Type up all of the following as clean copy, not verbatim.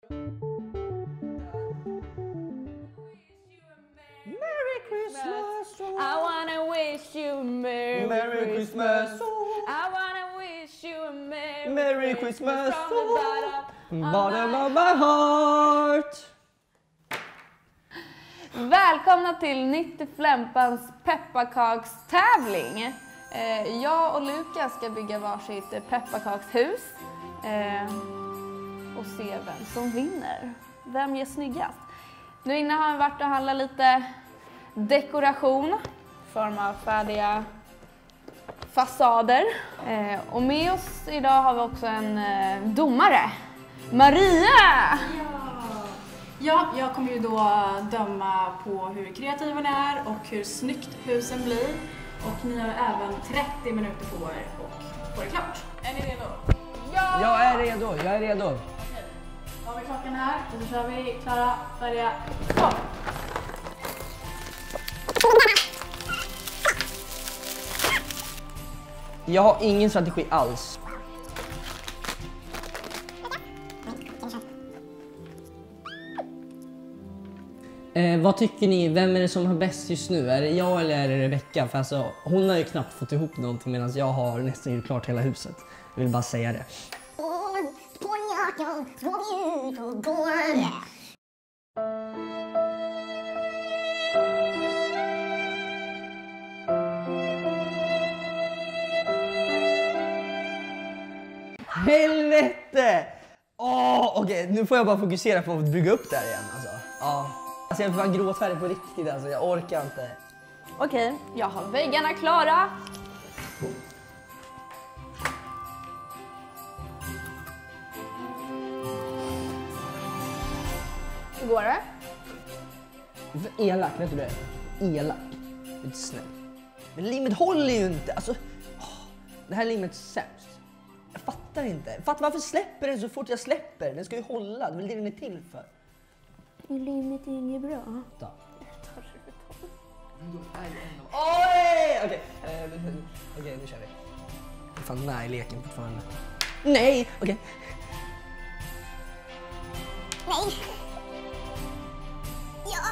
Merry Christmas. I wanna wish you a Merry Christmas. I wanna wish you a Merry Christmas from the bottom of my heart. Välkomna till 90 Flämpans pepparkakstävling. Jag och Lukas ska bygga varsitt pepparkakshus och se vem som vinner. Vem ger snyggast? Nu innan har vi varit och handlat lite dekoration i form av färdiga fasader. Och med oss idag har vi också en domare, Maria! Ja, jag kommer ju då döma på hur kreativ ni är och hur snyggt husen blir. Och ni har även 30 minuter på er och få det klart. Är ni redo? Ja! Jag är redo. Okej. Då har vi klockan här och så kör vi. Klara, färdiga, stopp! Jag har ingen strategi alls. Vad tycker ni? Vem är det som har bäst just nu? Är det jag eller är det Rebecca? För alltså, hon har ju knappt fått ihop någonting medan jag har nästan gjort klart hela huset. Jag vill bara säga det. Helvete! Okej, nu får jag bara fokusera på att bygga upp där igen alltså. Ja. Alltså jag får vara gråtfärdig på riktigt alltså, jag orkar inte. Okej, jag har väggarna klara. Hur går det? Elak, vet du det? Elak. Lite snäll. Men limmet håller ju inte. Alltså, det här limmet är sämst. Jag fattar inte. Varför släpper den så fort jag släpper? Den ska ju hålla, det är väl det den är till för. Limmet är inget bra. Da. Oj! Okej, nu kör vi. Jag är fan med i leken fortfarande. Nej, okej. Nej. Ja.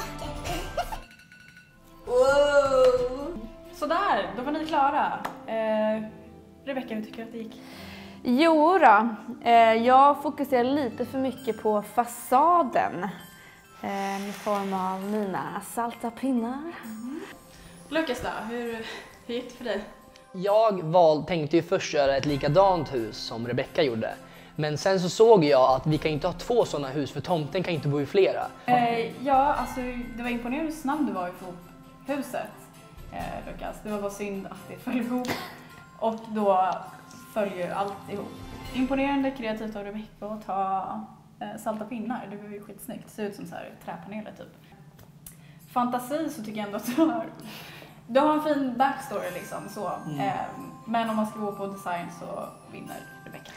Wow! Sådär, då var ni klara. Rebecca, hur tycker du att det gick? Jo då, jag fokuserar lite för mycket på fasaden. I form av mina salta pinnar. Lukas då, hur gick det för dig? Jag tänkte ju först göra ett likadant hus som Rebecca gjorde. Men sen så såg jag att vi kan inte ha 2 sådana hus för tomten kan inte bo i flera. Ja, alltså det var imponerande hur snabb du var ihop huset, Lukas. Det var bara synd att det föll ihop. Och då följer allt ihop. Imponerande kreativt av Rebecca att ta salta pinnar. Det var ju skitsnyggt. Det ser ut som så här träpaneler typ. Fantasi så tycker jag ändå att du har en fin backstory liksom så. Men om man ska gå på design så vinner Rebecca.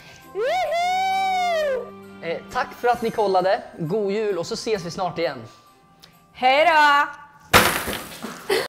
Tack för att ni kollade. God jul och så ses vi snart igen. Hej då!